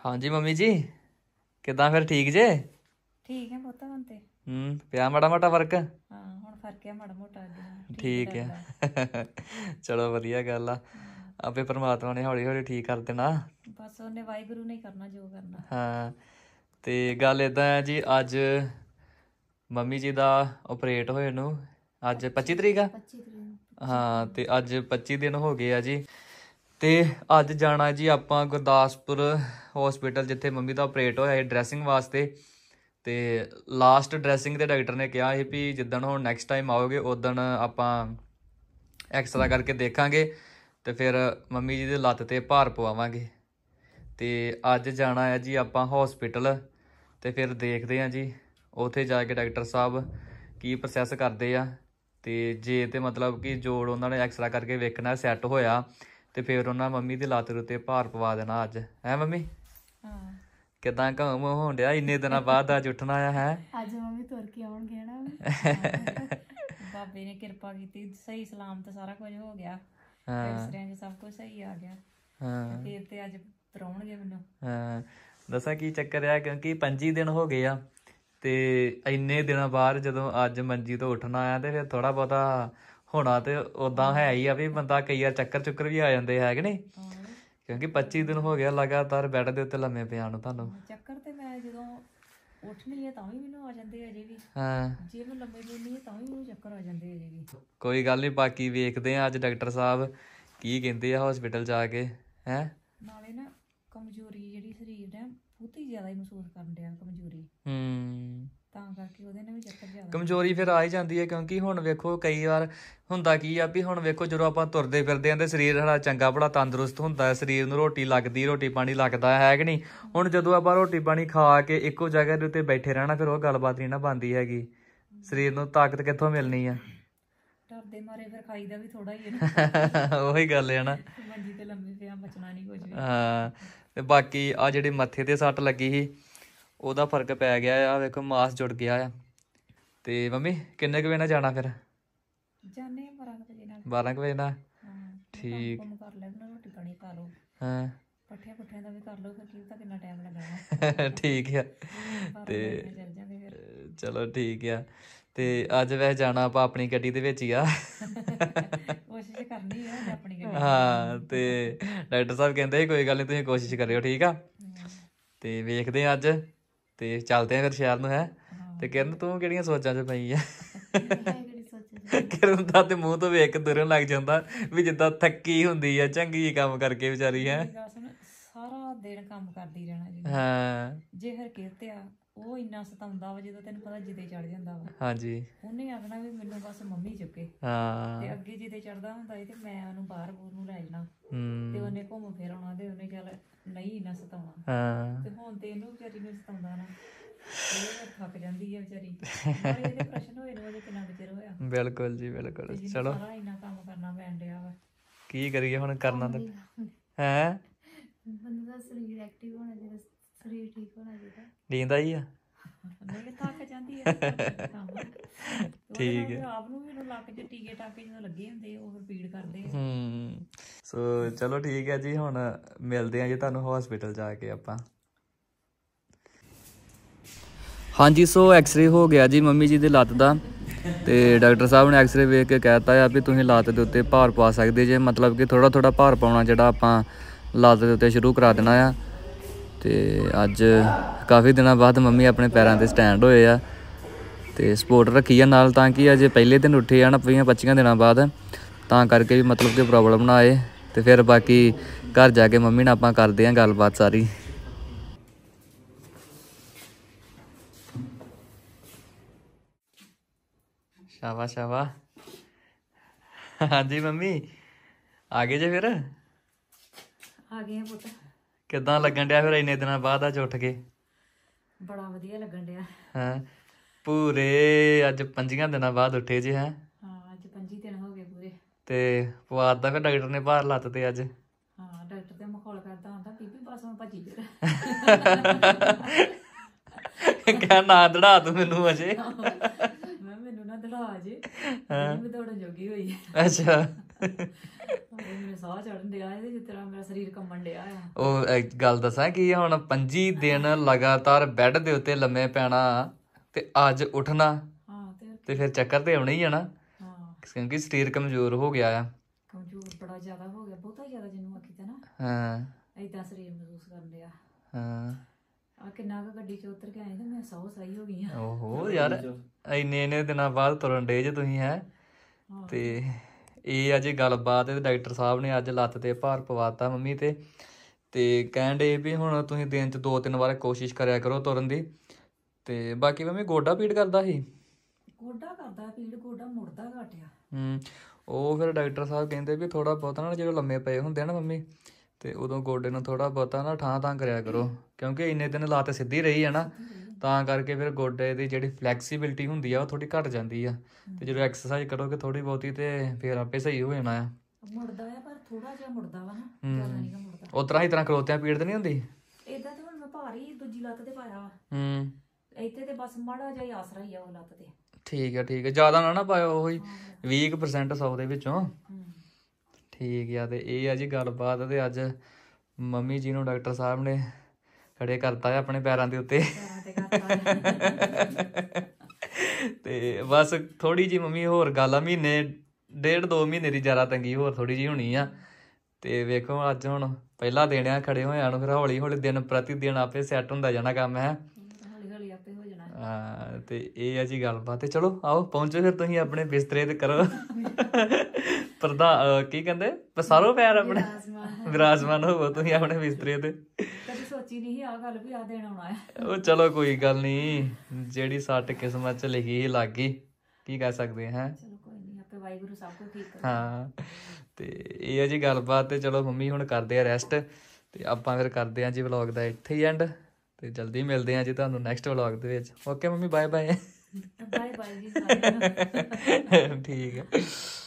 हाँ जी मम्मी जी किदां फिर ठीक जे? ठीक है पुत्त हुण ते पिया माड़ा मोटा फर्क? हाँ हुण फर्क है माड़ा मोटा अगे नालों ठीक है चलो वधिया गल आ आपे परमात्मा ने हौली हौली ठीक कर देना। बस उन्हें वाहिगुरू ने करना जो करना। हाँ ते गल इदां है जी अज मम्मी जी दा ऑपरेट होए नूं अज 25 तरीक आ। 25 तरीक हाँ ते अज 25 दिन हो गए आ जी। ਤੇ ਅੱਜ ਜਾਣਾ ਜੀ ਆਪਾਂ ਗੁਰਦਾਸਪੁਰ ਹਸਪੀਟਲ ਜਿੱਥੇ ਮੰਮੀ ਦਾ ਆਪਰੇਟ ਹੋਇਆ ਸੀ ਡਰੈਸਿੰਗ ਵਾਸਤੇ। ਤੇ ਲਾਸਟ ਡਰੈਸਿੰਗ ਤੇ ਡਾਕਟਰ ਨੇ ਕਿਹਾ ਸੀ ਵੀ ਜਿੱਦਣ ਹੁਣ ਨੈਕਸਟ ਟਾਈਮ ਆਓਗੇ ਉਦਣ ਆਪਾਂ ਐਕਸਰਾ ਕਰਕੇ ਦੇਖਾਂਗੇ ਤੇ ਫਿਰ ਮੰਮੀ ਜੀ ਦੀ ਲੱਤ ਤੇ ਭਾਰ ਪਵਾਵਾਂਗੇ। ਤੇ ਅੱਜ ਜਾਣਾ ਹੈ ਜੀ ਆਪਾਂ ਹਸਪੀਟਲ ਤੇ ਫਿਰ ਦੇਖਦੇ ਹਾਂ ਜੀ ਉੱਥੇ ਜਾ ਕੇ ਡਾਕਟਰ ਸਾਹਿਬ ਕੀ ਪ੍ਰੋਸੈਸ ਕਰਦੇ ਆ। ਤੇ ਜੇ ਤੇ ਮਤਲਬ ਕਿ ਜੋੜ ਉਹਨਾਂ ਨੇ ਐਕਸਰਾ ਕਰਕੇ ਵੇਖਣਾ ਸੈੱਟ ਹੋਇਆ ਤੇ ਫਿਰ ਉਹਨਾਂ ਮੰਮੀ ਦੀ ਲੱਤ ਉੱਤੇ ਭਾਰ ਪਵਾ ਦੇਣਾ ਅੱਜ। ਹੈ ਮੰਮੀ? ਹਾਂ ਕਿਦਾਂ ਘਮ ਹੋਣ ਡਿਆ ਇੰਨੇ ਦਿਨਾਂ ਬਾਅਦ ਅੱਜ ਉੱਠਣਾ ਆ। ਹੈ ਅੱਜ ਮੰਮੀ ਤੁਰ ਕੇ ਆਉਣਗੇ ਨਾ ਬਾਬੇ ਨੇ ਕਿਰਪਾ ਕੀਤੀ ਸਹੀ ਸਲਾਮਤ ਸਾਰਾ ਕੁਝ ਹੋ ਗਿਆ। ਐਕਸਰਿਆਂ 'ਚ ਸਭ ਕੁਝ ਸਹੀ ਆ ਗਿਆ। ਹਾਂ ਫਿਰ ਤੇ ਅੱਜ ਤਰਾਉਣਗੇ ਮੈਨੂੰ। ਹਾਂ ਦੱਸਾਂ ਕੀ ਚੱਕਰ ਆ ਕਿਉਂਕਿ 25 ਦਿਨ ਹੋ ਗਏ ਆ ਤੇ ਇੰਨੇ ਦਿਨਾਂ ਬਾਅਦ ਜਦੋਂ ਅੱਜ ਮੰਜੀ ਤੋਂ ਉੱਠਣਾ ਆ ਤੇ ਫਿਰ ਥੋੜਾ ਬਹੁਤਾ ਹੋਣਾ ਤੇ ਉਦਾਂ ਹੈ ਹੀ ਆ ਵੀ ਬੰਦਾ ਕਈ ਵਾਰ ਚੱਕਰ ਚੁੱਕਰ ਵੀ ਆ ਜਾਂਦੇ ਹੈ ਕਿ ਨਹੀਂ। ਕਿਉਂਕਿ 25 ਦਿਨ ਹੋ ਗਿਆ ਲਗਾਤਾਰ ਬੈੱਡ ਦੇ ਉੱਤੇ ਲੰਮੇ ਪਿਆ ਨੂੰ ਤੁਹਾਨੂੰ। ਚੱਕਰ ਤੇ ਮੈਂ ਜਦੋਂ ਉੱਠਣੀ ਹੈ ਤਾਂ ਵੀ ਮੈਨੂੰ ਆ ਜਾਂਦੇ ਅਜੇ ਵੀ। ਹਾਂ ਜੇ ਮੈਂ ਲੰਮੇ ਪੈਂਦੀ ਹੈ ਤਾਂ ਵੀ ਮੈਨੂੰ ਚੱਕਰ ਆ ਜਾਂਦੇ ਅਜੇ ਵੀ। ਕੋਈ ਗੱਲ ਨਹੀਂ ਬਾਕੀ ਵੇਖਦੇ ਆ ਅੱਜ ਡਾਕਟਰ ਸਾਹਿਬ ਕੀ ਕਹਿੰਦੇ ਆ ਹਸਪੀਟਲ ਜਾ ਕੇ। ਹੈ ਨਾਲੇ ਨਾ ਕਮਜ਼ੋਰੀ ਜਿਹੜੀ ਸਰੀਰ ਨੇ ਬਹੁਤੀ ਜ਼ਿਆਦਾ ਹੀ ਮਹਿਸੂਸ ਕਰਨ ਡਿਆ ਕਮਜ਼ੋਰੀ। ਤਾਂ ਕਰਕੇ ਉਹਦੇ ਨਾਲ ਵੀ ਚੱਕਰ ਜ਼ਿਆਦਾ ਕਮਜ਼ੋਰੀ ਫਿਰ ਆ ਹੀ ਜਾਂਦੀ ਹੈ ਕਿਉਂਕਿ ਹੁਣ ਵੇਖੋ ਕਈ ਵਾਰ ਹੁੰਦਾ ਕੀ ਆ ਵੀ ਹੁਣ ਵੇਖੋ ਜਦੋਂ ਆਪਾਂ ਤੁਰਦੇ ਫਿਰਦੇ ਆਂ ਤੇ ਸਰੀਰ ਸਾਡਾ ਚੰਗਾ ਭਲਾ ਤੰਦਰੁਸਤ ਹੁੰਦਾ ਹੈ। ਸਰੀਰ ਨੂੰ ਰੋਟੀ ਲੱਗਦੀ ਰੋਟੀ ਪਾਣੀ ਲੱਗਦਾ ਹੈ ਕਿ ਨਹੀਂ। ਹੁਣ ਜਦੋਂ ਆਪਾਂ ਰੋਟੀ ਪਾਣੀ ਖਾ ਕੇ ਇੱਕੋ ਜਗ੍ਹਾ ਦੇ ਉੱਤੇ ਬੈਠੇ ਰਹਿਣਾ ਫਿਰ ਉਹ ਗੱਲਬਾਤ ਨਹੀਂ ਨਾ ਬਣਦੀ ਹੈਗੀ। ਸਰੀਰ ਨੂੰ ਤਾਕਤ ਕਿੱਥੋਂ ਮਿਲਣੀ ਆ? ਡਰਦੇ ਮਾਰੇ ਫਿਰ ਖਾਈਦਾ ਵੀ ਥੋੜਾ ਹੀ ਹੈ। ਉਹੀ ਗੱਲ ਹੈ ਨਾ ਮੰਜੀ ਤੇ ਲੰਮੇ ਪਿਆ ਬਚਣਾ ਨਹੀਂ ਕੁਝ ਵੀ। ਹਾਂ ਤੇ ਬਾਕੀ ਆ ਜਿਹੜੀ ਮੱਥੇ ਤੇ ਸੱਟ ਲੱਗੀ ਸੀ ਉਹਦਾ ਫਰਕ ਪੈ ਗਿਆ ਆ। ਵੇਖੋ ਮਾਸ ਜੁੜ ਗਿਆ ਆ। ਤੇ ਮੰਮੀ ਕਿੰਨੇ ਕੁ ਵਜੇ ਨਾਲ ਜਾਣਾ ਫਿਰ? ਜਾਣੇ 12 ਵਜੇ ਨਾਲ। 12 ਵਜੇ ਨਾਲ ਠੀਕ ਕਰ ਲੈ ਰੋਟੀ ਪਾਣੀ ਖਾ ਲਓ। ਹਾਂ ਪੱਠਿਆਂ ਪੁੱਠਿਆਂ ਦਾ ਵੀ ਕਰ ਲਓ ਫਿਰ ਕੀ ਤਾਂ ਕਿੰਨਾ ਟਾਈਮ ਲੱਗਣਾ। ਠੀਕ ਆ ਤੇ ਚਲੋ ਠੀਕ ਆ। ਤੇ ਅੱਜ ਵੈਸੇ ਜਾਣਾ ਆਪਾਂ ਆਪਣੀ ਗੱਡੀ ਦੇ ਵਿੱਚ ਹੀ ਆ। ਕੋਸ਼ਿਸ਼ ਕਰਨੀ ਆ ਆਪਣੀ ਗੱਡੀ। ਹਾਂ ਤੇ ਡਾਕਟਰ ਸਾਹਿਬ ਕਹਿੰਦੇ ਸੀ ਕੋਈ ਗੱਲ ਨਹੀਂ ਤੁਸੀਂ ਕੋਸ਼ਿਸ਼ ਕਰਿਓ ਠੀਕ ਆ। ਤੇ ਵੇਖਦੇ ਆ ਅੱਜ ਤੇ ਚੱਲਦੇ ਆ ਫਿਰ ਸ਼ਹਿਰ ਨੂੰ। ਹੈ ਤੇ ਕਿਰਨ ਤੂੰ ਕਿਹੜੀਆਂ ਸੋਚਾਂ 'ਚ ਪਈ ਆ? ਕਿਰਨ ਦਾ ਤੇ ਮੂੰਹ ਤੋਂ ਵੇਖ ਕੇ ਤੁਰਨ ਲੱਗ ਜਾਂਦਾ ਵੀ ਜਿੱਦਾਂ ਥੱਕੀ ਹੁੰਦੀ ਆ ਚੰਗੀ ਕੰਮ ਕਰਕੇ ਵਿਚਾਰੀ। ਹੈ ਸਾਰਾ ਦਿਨ ਕੰਮ ਕਰਦੀ ਰਹਿਣਾ ਜੀ। ਹਾਂ ਜੇ ਹਰਕਤ ਆ ਉਹ ਇੰਨਾ ਸਤਾਉਂਦਾ ਵਾ ਜਦੋਂ ਤੈਨੂੰ ਪਤਾ ਜਿੱਦੇ ਚੜ ਜਾਂਦਾ ਵਾ। ਹਾਂਜੀ ਉਹਨੇ ਆਖਣਾ ਵੀ ਮੈਨੂੰ ਬਸ ਮੰਮੀ ਚੁੱਕੇ। ਹਾਂ ਤੇ ਅੱਗੇ ਜਿੱਦੇ ਚੜਦਾ ਹੁੰਦਾ ਸੀ ਤੇ ਮੈਂ ਉਹਨੂੰ ਬਾਹਰ ਬੂਰ ਨੂੰ ਲੈ ਜਾਣਾ ਤੇ ਉਹਨੇ ਘੁੰਮ ਫਿਰ ਆਉਣਾ ਤੇ ਉਹਨੇ ਚੱਲ ਨਹੀਂ ਇੰਨਾ ਸਤਾਉਣਾ। ਹਾਂ ਤੇ ਹੁਣ ਤੇ ਇਹਨੂੰ ਵਿਚਾਰੀ ਨੂੰ ਸਤਾਉਂਦਾ ਨਾ ਇਹ ਥੱਕ ਜਾਂਦੀ ਹੈ ਵਿਚਾਰੀ। ਇਹਦੇ ਪ੍ਰਸ਼ਨ ਹੋਏ ਨੇ ਉਹਦੇ ਕਿੰਨਾ ਚਿਰ ਹੋਇਆ। ਬਿਲਕੁਲ ਜੀ ਬਿਲਕੁਲ। ਚਲੋ ਸਾਰਾ ਇੰਨਾ ਕੰਮ ਕਰਨਾ ਪੈਣ ਡਿਆ ਵਾ ਕੀ ਕਰੀਏ ਹੁਣ ਕਰਨਾ ਤਾਂ ਹੈ। ਬੰਦੇ ਦਾ ਸਰੀਰ ਐਕਟਿਵ ਹੋਣਾ ਚਾਹੀਦਾ ਸਰੀਰ ਠੀਕ ਹੋਣਾ ਚਾਹੀਦਾ। ਨੀਂਦ ਆਈ ਆ? ਨਹੀਂ ਥੱਕ ਜਾਂਦੀ ਹੈ ਠੀਕ ਹੈ। ਆਪ ਨੂੰ ਮੈਨੂੰ ਲੱਕ 'ਚ ਟੀਕੇ ਟਾਕੇ ਜਦੋਂ ਲੱਗੇ ਹੁੰਦੇ ਉਹ ਰਿਪੀਟ ਕਰਦੇ। ਸੋ ਚਲੋ ਠੀਕ ਹੈ ਜੀ ਹੁਣ ਮਿਲਦੇ ਆ ਜੀ ਤੁਹਾਨੂੰ ਹਸਪੀਟਲ ਜਾ ਕੇ ਆਪਾਂ। ਹਾਂਜੀ ਸੋ ਐਕਸਰੇ ਹੋ ਗਿਆ ਜੀ ਮੰਮੀ ਜੀ ਦੀ ਲੱਤ ਦਾ ਤੇ ਡਾਕਟਰ ਸਾਹਿਬ ਨੇ ਐਕਸਰੇ ਵੇਖ ਕੇ ਕਹਿ ਦਿੱਤਾ ਆ ਵੀ ਤੁਸੀਂ ਲੱਤ ਦੇ ਉੱਤੇ ਭਾਰ ਪਾ ਸਕਦੇ ਜੇ। ਮਤਲਬ ਕਿ ਥੋੜ੍ਹਾ ਥੋੜ੍ਹਾ ਭਾਰ ਪਾਉਣਾ ਜਿਹੜਾ ਆਪਾਂ ਲੱਤ ਦੇ ਉੱਤੇ ਸ਼ੁਰੂ ਕਰਾ ਦੇਣਾ ਆ। ਤੇ ਅੱਜ ਕਾਫੀ ਦਿਨਾਂ ਬਾਅਦ ਮੰਮੀ ਆਪਣੇ ਪੈਰਾਂ 'ਤੇ ਸਟੈਂਡ ਹੋਏ ਆ ਤੇ ਸਪੋਰਟ ਰੱਖੀ ਆ ਨਾਲ ਤਾਂ ਕਿ ਅਜੇ ਪਹਿਲੇ ਦਿਨ ਉੱਠੇ ਆ ਨਾ 25 ਦਿਨਾਂ ਬਾਅਦ ਤਾਂ ਕਰਕੇ ਵੀ ਮਤਲਬ ਕਿ ਪ੍ਰੋਬਲਮ ਨਾ ਆਏ। ਤੇ ਫਿਰ ਬਾਕੀ ਘਰ ਜਾ ਕੇ ਮੰਮੀ ਨਾਲ ਆਪਾਂ ਕਰਦੇ ਹਾਂ ਗੱਲਬਾਤ ਸਾਰੀ। ਸ਼ਾਬਾਸ਼ ਸ਼ਾਬਾਸ਼। ਹਾਂਜੀ ਮੰਮੀ ਆ ਗਏ ਜੇ ਫਿਰ? ਆ ਗਏ ਆ ਪੁੱਤ। ਕਿੱਦਾਂ ਲੱਗਣ ਡਿਆ ਫਿਰ ਇੰਨੇ ਦਿਨਾਂ ਬਾਅਦ ਅੱਜ ਉੱਠ ਕੇ? ਬੜਾ ਵਧੀਆ ਲੱਗਣ ਡਿਆ। ਹਾਂ ਪੂਰੇ ਅੱਜ 25 ਦਿਨਾਂ ਬਾਅਦ ਉੱਠੇ ਜੇ। ਹੈ ਹਾਂ ਅੱਜ 25 ਦਿਨ ਹੋ ਗਏ ਪੂਰੇ। ਤੇ ਪਵਾ ਦਿੱਤਾ ਫਿਰ ਡਾਕਟਰ ਨੇ ਭਾਰ ਲੱਤ ਤੇ ਅੱਜ? ਹਾਂ ਡਾਕਟਰ ਤੇ ਮਖੌਲ ਕਰਦਾ ਹੁੰਦਾ ਬੀਬੀ ਬਸ ਹੁਣ ਭੱਜੀ ਫਿਰ। ਕਹਿ ਨਾ ਦੜਾ ਤੂੰ ਮੈਨੂੰ ਅਜੇ। ਮੈਂ ਮੈਨੂੰ ਨਾ ਦੜਾ ਅਜੇ ਮੈਂ ਦੌੜਨ ਜੋਗੀ ਹੋਈ। ਅੱਛਾ ਮੈਨੂੰ ਸਾਹ ਸਾਹ ਚੜਨ ਡਿਆ ਇਹਦੇ ਜਿਸ ਤਰ੍ਹਾਂ ਮੇਰਾ ਸਰੀਰ ਕੰਬਣ ਡਿਆ ਆ। ਉਹ ਇੱਕ ਗੱਲ ਦੱਸਾਂ ਕਿ ਹੁਣ 25 ਦਿਨ ਲਗਾਤਾਰ ਬੈੱਡ ਦੇ ਉੱਤੇ ਲੰਮੇ ਪੈਣਾ ਤੇ ਅੱਜ ਉੱਠਣਾ ਹਾਂ ਤੇ ਫਿਰ ਚੱਕਰ ਤੇ ਆਉਣਾ ਹੀ ਆ ਨਾ, ਹਾਂ ਕਿਉਂਕਿ ਸਰੀਰ ਕਮਜ਼ੋਰ ਹੋ ਗਿਆ ਆ। ਕਮਜ਼ੋਰ ਬੜਾ ਜ਼ਿਆਦਾ ਹੋ ਗਿਆ, ਬਹੁਤਾ ਜ਼ਿਆਦਾ ਜਿਹਨੂੰ ਆਖੀ ਤਾਂ ਨਾ ਹਾਂ ਏਦਾਂ ਸਰੀਰ ਮਹਿਸੂਸ ਕਰਨ ਡਿਆ। ਹਾਂ ਆ ਕਿੰਨਾ ਕੁ ਗੱਡੀ 'ਚ ਉਤਰ ਕੇ ਆਏ ਤੇ ਮੈਂ ਸਹੀ ਹੋ ਗਈ ਆ। ਓਹੋ ਯਾਰ ਇੰਨੇ ਦਿਨਾਂ ਬਾਅਦ ਤੁਰਨ ਡੇ ਜੇ ਤੁਸੀਂ ਹੈ। ਤੇ ਇਹ ਅੱਜ ਗੱਲਬਾਤ ਹੈ। ਡਾਕਟਰ ਸਾਹਿਬ ਨੇ ਅੱਜ ਲੱਤ ਤੇ ਭਾਰ ਪਵਾਤਾ ਮੰਮੀ ਤੇ ਕਹਿਣ ਡੇ ਵੀ ਹੁਣ ਤੁਸੀਂ ਦਿਨ 'ਚ 2-3 ਵਾਰ ਕੋਸ਼ਿਸ਼ ਕਰਿਆ ਕਰੋ ਤੁਰਨ ਦੀ। ਤੇ ਬਾਕੀ ਮੰਮੀ ਗੋਡਾ ਪੀੜ ਕਰਦਾ ਸੀ, ਗੋਡਾ ਕਰਦਾ ਪੀੜ, ਗੋਡਾ ਮੁੜਦਾ ਘੱਟ ਆ। ਉਹ ਫਿਰ ਡਾਕਟਰ ਸਾਹਿਬ ਕਹਿੰਦੇ ਵੀ ਥੋੜਾ ਬਹੁਤਾ ਨਾ ਜਦੋਂ ਲੰਮੇ ਪਏ ਹੁੰਦੇ ਆ ਨਾ ਮੰਮੀ, ਤੇ ਉਦੋਂ ਗੋਡੇ ਨੂੰ ਥੋੜਾ ਬਹੁਤਾ ਨਾ ਠਾਂ ਕਰਿਆ ਕਰੋ, ਕਿਉਂਕਿ ਇੰਨੇ ਦਿਨ ਲੱਤ ਸਿੱਧੀ ਰਹੀ ਆ ਨਾ, ਤਾਂ ਕਰਕੇ ਫਿਰ ਗੋਡੇ ਦੀ ਜਿਹੜੀ ਫਲੈਕਸੀਬਿਲਿਟੀ ਹੁੰਦੀ ਆ ਉਹ ਥੋੜੀ ਘਟ ਜਾਂਦੀ ਆ। ਤੇ ਜਦੋਂ ਐਕਸਰਸਾਈਜ਼ ਕਰੋਗੇ ਥੋੜੀ ਬਹੁਤੀ ਤੇ ਫਿਰ ਆਪੇ ਸਹੀ ਹੋ ਜਾਣਾ ਆ। ਮੁੜਦਾ ਆ ਪਰ ਥੋੜਾ ਜਿਹਾ ਮੁੜਦਾ ਵਾ ਨਾ, ਜ਼ਿਆਦਾ ਨਹੀਂ ਮੁੜਦਾ। ਉਸ ਤਰ੍ਹਾਂ ਹੀ ਤਰ੍ਹਾਂ ਖਲੋਤਿਆਂ ਪੀੜ ਤੇ ਨਹੀਂ ਹੁੰਦੀ ਏਦਾਂ ਤੇ ਹੁਣ ਮੈਂ ਭਾਰੀ ਦੂਜੀ ਲੱਤ ਤੇ ਪਾਇਆ ਵਾ, ਹੂੰ ਇੱਥੇ ਤੇ ਬਸ ਮਾੜਾ ਜਿਹਾ ਹੀ ਆਸਰਾ ਹੀ ਆ ਉਹ ਲੱਤ ਤੇ। ਠੀਕ ਹੈ ਜ਼ਿਆਦਾ ਨਾ ਪਾਇਓ, ਉਹੀ 20% 100 ਦੇ ਵਿੱਚੋਂ। ਠੀਕ ਆ। ਤੇ ਇਹ ਆ ਜੀ ਗੱਲਬਾਤ। ਤੇ ਅੱਜ ਮੰਮੀ ਜੀ ਨੂੰ ਡਾਕਟਰ ਸਾਹਿਬ ਨੇ ਖੜੇ ਕਰਤਾ ਹੈ ਆਪਣੇ ਪੈਰਾਂ ਦੇ ਉੱਤੇ। ਤੇ ਬਸ ਥੋੜੀ ਜੀ ਮੰਮੀ ਹੋਰ ਗੱਲ ਆ, ਮਹੀਨੇ 1.5-2 ਮਹੀਨੇ ਦੀ ਜ਼ਿਆਦਾ ਤੰਗੀ ਹੋਰ ਥੋੜੀ ਜੀ ਹੋਣੀ ਆ। ਤੇ ਵੇਖੋ ਅੱਜ ਹੁਣ ਪਹਿਲਾ ਦਿਨ ਆ ਖੜੇ ਹੋਇਆ ਨੂੰ, ਫਿਰ ਹੌਲੀ ਹੌਲੀ ਦਿਨ ਪ੍ਰਤੀ ਦਿਨ ਆਪੇ ਸੈੱਟ ਹੁੰਦਾ ਜਾਣਾ ਕੰਮ ਹੈ। ਹਾਂ ਤੇ ਇਹ ਆ ਜੀ ਗੱਲਬਾਤ। ਤੇ ਚਲੋ ਆਓ ਪਹੁੰਚੋ ਫਿਰ ਤੁਸੀਂ ਆਪਣੇ ਬਿਸਤਰੇ ਤੇ ਕਰੋ ਕੀ ਕਹਿੰਦੇ ਪਸਾਰੋ ਪੈਰ ਆਪਣੇ, ਵਿਰਾਜਮਾਨ ਹੋਵੋ ਤੁਸੀਂ ਆਪਣੇ ਬਿਸਤਰੇ ਤੇ। ਕਦੀ ਸੋਚੀ ਨਹੀਂ ਆ ਗੱਲ ਵੀ ਆ ਦੇਣ ਆਉਣਾ ਹੈ। ਉਹ ਚਲੋ ਕੋਈ ਗੱਲ ਨਹੀਂ, ਜਿਹੜੀ ਸੱਟ ਕਿਸਮਤ ਚ ਲਿਖੀ ਸੀ ਲੱਗ ਗਈ, ਕੀ ਕਹਿ ਸਕਦੇ ਹੈ। ਚਲੋ ਕੋਈ ਨਹੀਂ, ਆਪੇ ਵਾਹਿਗੁਰੂ ਸਭ ਕੁਝ ਠੀਕ ਕਰੇ। ਹਾਂ ਤੇ ਇਹ ਆ ਜੀ ਗੱਲਬਾਤ। ਤੇ ਚਲੋ ਮੰਮੀ ਹੁਣ ਕਰਦੇ ਆ ਰੈਸਟ, ਤੇ ਆਪਾਂ ਫਿਰ ਕਰਦੇ ਆ ਜੀ ਵਲੌਗ ਦਾ ਇੱਥੇ ਹੀ ਐਂਡ। ਤੇ ਜਲਦੀ ਮਿਲਦੇ ਆ ਜੀ ਤੁਹਾਨੂੰ ਨੈਕਸਟ ਵਲੌਗ ਦੇ ਵਿੱਚ। Okay mummy, bye bye. Bye bye ਜੀ ਸਾਰਿਆਂ ਨੂੰ। ਠੀਕ ਹੈ।